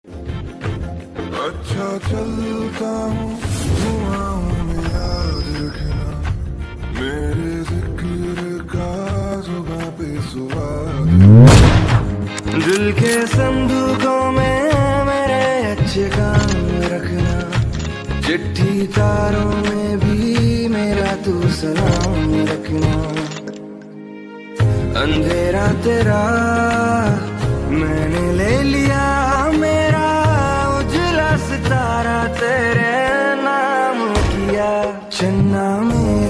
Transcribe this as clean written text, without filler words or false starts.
अच्छा चलता हूँ दुआओं में याद रखना, मेरे जिक्र का जुबां पे सुवाद। दिल के संदूकों में मेरे अच्छे काम रखना, चिट्ठी तारों में भी मेरा तू सलाम रखना। अंधेरा तेरा मैंने ले लिया, मेरा उजला सितारा तेरे नाम किया। चन्ना में